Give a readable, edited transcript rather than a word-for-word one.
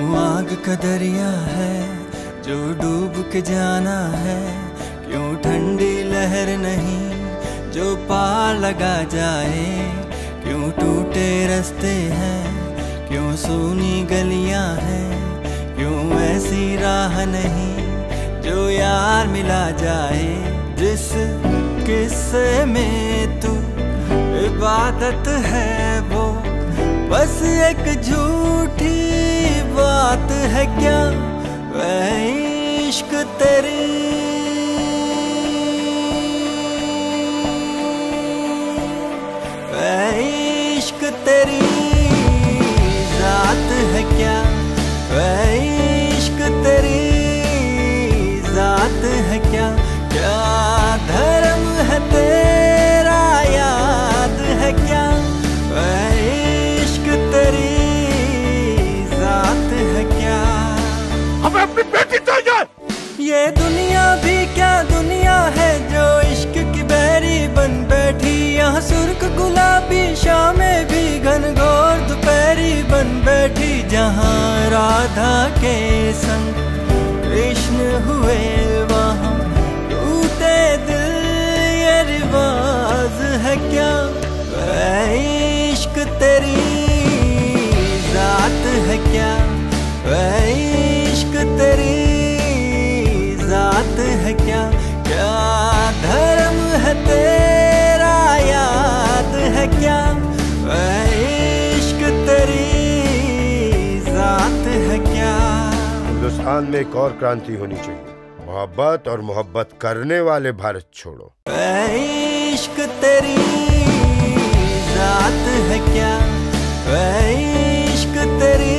आग का दरिया है जो डूब के जाना है, क्यों ठंडी लहर नहीं जो पार लगा जाए, क्यों टूटे रास्ते हैं, क्यों सूनी गलियां हैं, क्यों ऐसी राह नहीं जो यार मिला जाए। जिस किस्से में तू इबादत है वो बस एक झूठी बात है क्या, वह इश्क तेरी वह इश्क तेरी जात है क्या, वह इश्क तेरी जात है क्या, क्या धर्म है तेरा याद है क्या, वह इश्क तेरी जात है क्या। हमें अपनी बेटी चाहिए। ये दुनिया भी क्या दुनिया है जो इश्क की बैरी बन बैठी, यहाँ सुर्ख गुलाबी शामें भी घनघोर दोपहरी बन बैठी, जहाँ राधा के संग कृष्ण हुए वहाँ टूटे दिल ये रिवाज है क्या, वह इश्क तेरी जात है क्या, वह इश्क तेरी जात है क्या, क्या धर्म है तेरा याद है क्या, वह इश्क तेरी जात है क्या। हिंदुस्तान में एक और क्रांति होनी चाहिए, मोहब्बत और मोहब्बत करने वाले भारत छोड़ो। वह इश्क तेरी जात है क्या, वह इश्क तेरी